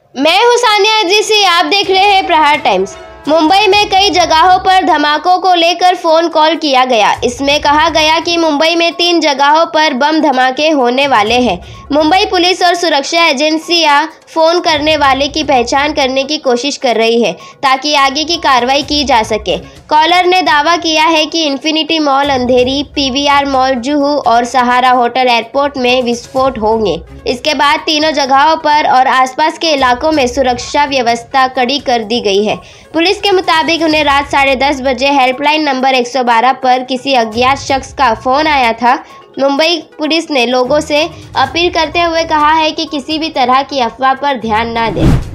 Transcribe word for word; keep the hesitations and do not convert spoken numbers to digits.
मैं हूं सानिया जी, आप देख रहे हैं प्रहार टाइम्स। मुंबई में कई जगहों पर धमाकों को लेकर फोन कॉल किया गया। इसमें कहा गया कि मुंबई में तीन जगहों पर बम धमाके होने वाले हैं। मुंबई पुलिस और सुरक्षा एजेंसियां फोन करने वाले की पहचान करने की कोशिश कर रही है ताकि आगे की कार्रवाई की जा सके। कॉलर ने दावा किया है कि infinity mall Andheri, PVR mall Juhu और सहारा होटल एयरपोर्ट में विस्फोट होंगे। इसके बाद तीनों जगहों पर और आसपास के इलाकों में सुरक्षा व्यवस्था कड़ी कर दी गई है। पुलिस के मुताबिक उन्हें रात साढ़े दस बजे हेल्पलाइन नंबर एक सौ बारह पर किसी अज्ञात शख्स का फोन आया था। मुंबई पुलिस ने लोगों से अपील करते हुए कहा है कि किसी भी तरह की अफवाह पर ध्यान न दें।